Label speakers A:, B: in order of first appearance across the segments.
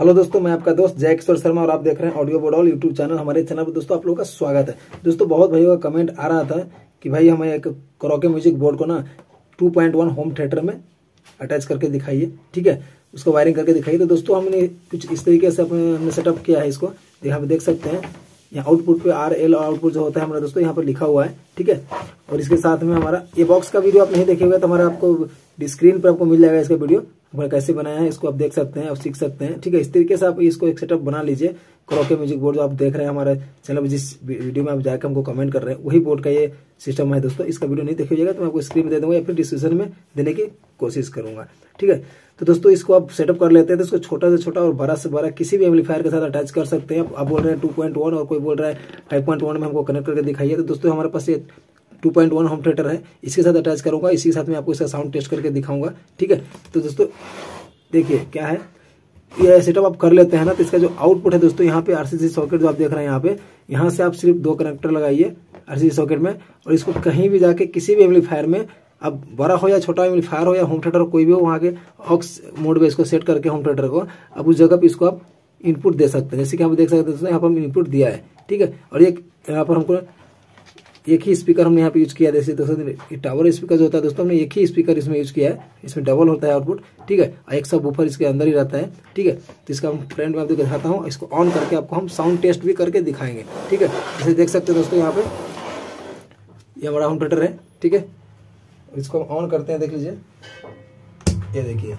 A: Hello दोस्तों, मैं आपका दोस्त जय किशोर शर्मा और आप देख रहे हैं ऑडियो बोडॉल यूट्यूब चैनल। हमारे चैनल पर दोस्तों आप लोगों का स्वागत है। दोस्तों बहुत भाइयों का कमेंट आ रहा था कि भाई हमें एक करोके म्यूजिक बोर्ड को ना 2.1 होम थिएटर में अटैच करके दिखाइए, ठीक है, उसको वायरिंग करके दिखाइए। तो दोस्तों हमने कुछ इस तरीके से हमने सेटअप किया है इसको। यहाँ पे देख सकते हैं, यहाँ आउटपुट पे RL आउटपुट जो होता है हमारा दोस्तों यहाँ पर लिखा हुआ है, ठीक है। और इसके साथ में हमारा ये बॉक्स का वीडियो आप नहीं देखे हुए तो हमारा आपको स्क्रीन पर आपको मिल जाएगा इसका वीडियो, हमारा कैसे बनाया है इसको आप देख सकते हैं और सीख सकते हैं, ठीक है। इस तरीके से आप इसको एक सेटअप बना लीजिए। करोके म्यूजिक बोर्ड जो आप देख रहे हैं हमारे चैनल पर, जिस वीडियो में आप जाकर हमको कमेंट कर रहे हैं वही बोर्ड का ये सिस्टम है दोस्तों। इसका वीडियो नहीं देखिएगा तो मैं आपको स्क्रीन में दे दूंगा या फिर डिस्क्रिप्शन में देने की कोशिश करूंगा, ठीक है। तो दोस्तों इसको आप सेटअप कर लेते हैं तो इसको छोटा से छोटा और बड़ा से बड़ा किसी भी एम्पलीफायर के साथ अटैच कर सकते हैं। आप बोल रहे हैं 2.1 और कोई बोल रहा है 5.1 में हमको कनेक्ट करके दिखाइए। तो दोस्तों हमारे पास ये 2.1 होम थिएटर है, इसके साथ अटैच करूंगा, इसी के साथ मैं आपको इसका साउंड टेस्ट करके दिखाऊंगा, ठीक है। तो दोस्तों देखिए क्या है, ये सेटअप आप कर लेते हैं ना, तो इसका जो आउटपुट है दोस्तों यहाँ पे RCC सॉकेट जो आप देख रहे हैं यहाँ से आप सिर्फ 2 कनेक्टर लगाइए RCC सॉकेट में, और इसको कहीं भी जाके किसी भी एम्पलीफायर में, अब बड़ा हो या छोटा एम्पलीफायर हो या होम थिएटर कोई भी हो, वहाँ के ऑक्स मोड पे इसको सेट करके होम थिएटर को अब उस जगह पे इसको आप इनपुट दे सकते हैं। जैसे कि आप देख सकते हैं यहाँ पर हम इनपुट दिया है, ठीक है। और एक यहाँ पर हमको एक ही स्पीकर हमने यहाँ पे यूज किया है। जैसे दोस्तों टावर स्पीकर जो होता है दोस्तों, हमने एक ही स्पीकर इसमें यूज किया है, इसमें डबल होता है आउटपुट, ठीक है। और एक सब बूफर इसके अंदर ही रहता है, ठीक है। तो इसका हम फ्रंट में आपको दिखाता हूँ, इसको ऑन करके आपको हम साउंड टेस्ट भी करके दिखाएंगे, ठीक है। जैसे देख सकते हैं दोस्तों यहाँ पे ये हमारा होम थिएटर है, ठीक है। इसको हम ऑन करते हैं, देख लीजिए, ये देखिए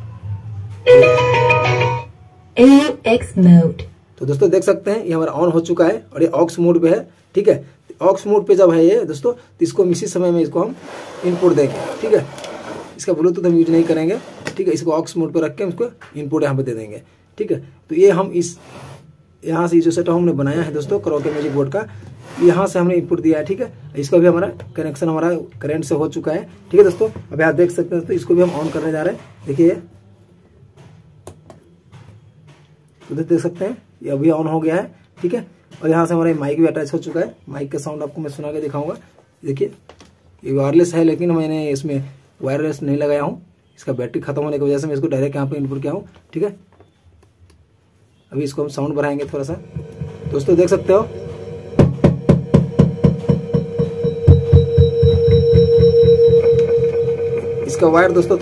B: AUX मोड।
A: तो दोस्तों देख सकते हैं ये हमारा ऑन हो चुका है और ये ऑक्स मोड पे है, ठीक है। ऑक्स मोड पे जब है ये दोस्तों, तो इसको हम इसी समय में इसको हम इनपुट देंगे, ठीक है। इसका ब्लूटूथ हम यूज नहीं करेंगे, ठीक है। इसको ऑक्स मोड पे रख के हम इसको इनपुट यहाँ पे दे देंगे, ठीक है। तो ये हम इस यहाँ से जो सेटअप हमने बनाया है दोस्तों करोके म्यूजिक बोर्ड का, यहाँ से हमने इनपुट दिया है, ठीक है। इसका भी हमारा कनेक्शन हमारा करंट से हो चुका है, ठीक है दोस्तों। अभी आप देख सकते हैं दोस्तों, इसको भी हम ऑन करने जा रहे हैं, देखिए उधर देख सकते हैं ये अभी ऑन हो गया है, ठीक है। और यहाँ से हमारा माइक भी अटैच हो चुका है। माइक का साउंड आपको मैं सुना के दिखाऊंगा। देखिए ये वायरलेस है, लेकिन मैंने इसमें वायरलेस नहीं लगाया हूँ, इसका बैटरी खत्म होने की वजह से मैं इसको डायरेक्ट यहाँ पे इनपुट किया हूँ, ठीक है। अभी इसको हम साउंड बढ़ाएंगे थोड़ा सा, दोस्तों देख सकते हो इसका वायर दोस्तों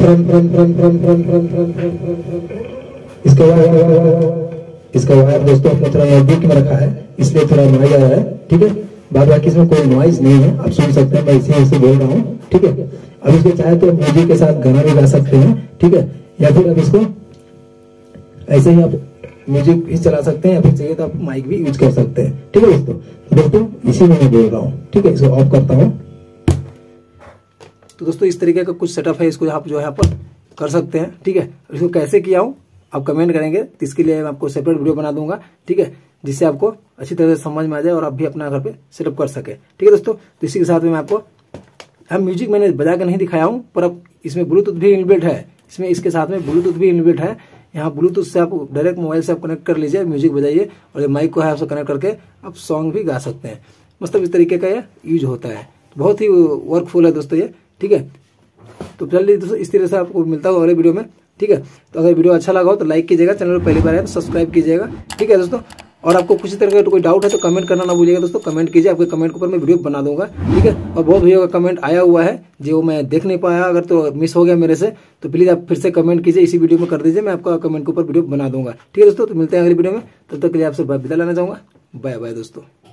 A: इसका वायर दोस्तों अपने थोड़ा नजदीक में रखा है, इसलिए थोड़ा नॉइज आ रहा है, ठीक है। बाद बाकी इसमें कोई नॉइज नहीं है, आप सुन सकते हैं, मैं इसी बोल रहा हूँ, ठीक है। अब इसको चाहे तो म्यूजिक के साथ गाना भी गा सकते हैं, ठीक है। या फिर अब इसको ऐसे ही आप म्यूजिक भी चला सकते हैं, या फिर चाहिए तो आप माइक भी यूज कर सकते हैं, ठीक है दोस्तों। तो दोस्तों इसी में मैं बोल रहा हूँ, ठीक है। इसको ऑफ करता हूँ। तो दोस्तों इस तरीके का कुछ सेटअप है, इसको आप जो है यहाँ पर कर सकते हैं, ठीक है। इसको कैसे किया हूँ आप कमेंट करेंगे, तो इसके लिए मैं आपको सेपरेट वीडियो बना दूंगा, ठीक है, जिससे आपको अच्छी तरह से समझ में आ जाए और आप भी अपना घर पे सेटअप कर सके, ठीक है दोस्तों। तो इसी के साथ में मैं आपको म्यूजिक मैंने बजा कर नहीं दिखाया हूँ, पर अब इसमें ब्लूटूथ भी इनबिल्ट है, इसमें इसके साथ में ब्लूटूथ भी इनबिल्ट है। यहाँ ब्लूटूथ से आप डायरेक्ट मोबाइल से आप कनेक्ट कर लीजिए, म्यूजिक बजाइए, और ये माइक को है आपसे कनेक्ट करके आप सॉन्ग भी गा सकते हैं। मतलब इस तरीके का ये यूज होता है, बहुत ही वर्कफुल है दोस्तों ये, ठीक है। तो चलिए दोस्तों इस तरह से आपको मिलता है अगले वीडियो में, ठीक है। तो अगर वीडियो अच्छा लगा हो तो लाइक कीजिएगा, चैनल पर पहली बार है तो सब्सक्राइब कीजिएगा, ठीक है दोस्तों। और आपको कुछ तरह का कोई डाउट है तो कमेंट करना ना भूलिएगा दोस्तों, कमेंट कीजिए, आपके कमेंट के ऊपर मैं वीडियो बना दूंगा, ठीक है। और बहुत भैया का कमेंट आया हुआ है जो मैं देख नहीं पाया, अगर तो मिस हो गया मेरे से तो प्लीज आप फिर से कमेंट कीजिए, इसी वीडियो में कर दीजिए, मैं आपका कमेंट के ऊपर वीडियो बना दूंगा, ठीक है दोस्तों। तो मिलते हैं अगली वीडियो में, तब तक के लिए आपसे विदा लेना चाहूंगा, बाय बाय दोस्तों।